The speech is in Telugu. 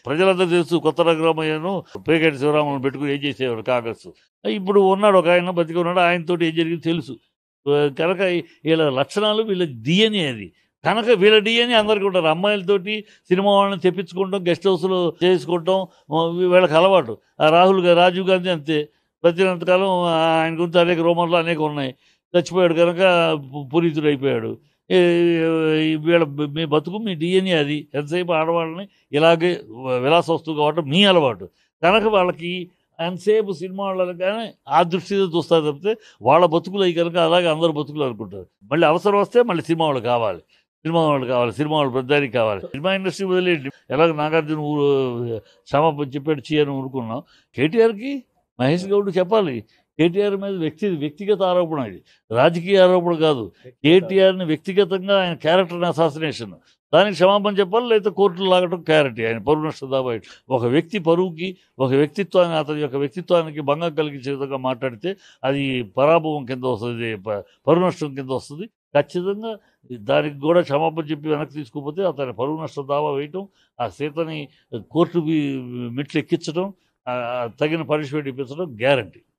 ప్రజలందరూ తెలుసు కొత్త రఘురామయ్యను పేకేటి శివరామను పెట్టుకుని ఏం చేసేవారు కాంగ్రెస్. ఇప్పుడు ఉన్నాడు ఒక ఆయన బతికి ఉన్నాడు. ఆయనతోటి ఏం జరిగింది తెలుసు. కనుక వీళ్ళ లక్షణాలు వీళ్ళ డిఎన్ఏ అది. కనుక వీళ్ళ డిఎన్ఏ అందరికీ ఉంటారు. అమ్మాయిలతోటి సినిమా వాళ్ళని తెప్పించుకుంటాం, గెస్ట్ హౌస్‌లో చేసుకుంటాం. వీళ్ళకి అలవాటు. రాజీవ్ గాంధీ అంతే. బతికినంతకాలం ఆయన గురించి అనేక రూమర్లు అనేక ఉన్నాయి. చచ్చిపోయాడు కనుక పునీతుడైపోయాడు. ఈ వీళ్ళ మీ బతుకు మీ డిఎన్ఏ అది. ఎంతసేపు ఆడవాళ్ళని ఇలాగే విలాస వస్తువు కావటం మీ అలవాటు. కనుక వాళ్ళకి ఎంతసేపు సినిమా వాళ్ళని కానీ ఆ దృష్టితో చూస్తారు తప్పితే వాళ్ళ బతుకులు అవి కనుక అలాగే అందరు బతుకులు అనుకుంటారు. మళ్ళీ అవసరం వస్తే మళ్ళీ సినిమా వాళ్ళు కావాలి. సినిమా వాళ్ళు పెద్దానికి కావాలి. సినిమా ఇండస్ట్రీ వదిలేండి. ఎలాగ నాగార్జున క్షమాపణ చెప్పాడు అని ఊరుకున్నాం. కేటీఆర్కి మహేష్ గౌడ్ చెప్పాలి. కేటీఆర్ మీద వ్యక్తిగత ఆరోపణ ఇది, రాజకీయ ఆరోపణ కాదు. కేటీఆర్ని వ్యక్తిగతంగా ఆయన క్యారెక్టర్ని అసాసినేషన్, దానికి క్షమాపణ చెప్పాలి. లేదా కోర్టులు లాగటం క్యారెక్టర్. ఆయన పరువు నష్టం దాబా ఒక వ్యక్తి పరువుకి, ఒక వ్యక్తిత్వాన్ని, అతని యొక్క వ్యక్తిత్వానికి భంగం కలిగించే విధంగా మాట్లాడితే అది పరాభవం కింద వస్తుంది, పరువు నష్టం కింద వస్తుంది. ఖచ్చితంగా దానికి కూడా క్షమాపణ చెప్పి వెనక్కి తీసుకోకపోతే అతని పరువు నష్టం దావా వేయటం, ఆ సీతని కోర్టు మెట్లు ఎక్కించడం, తగిన పనిష్మెంట్ ఇప్పించడం గ్యారంటీ.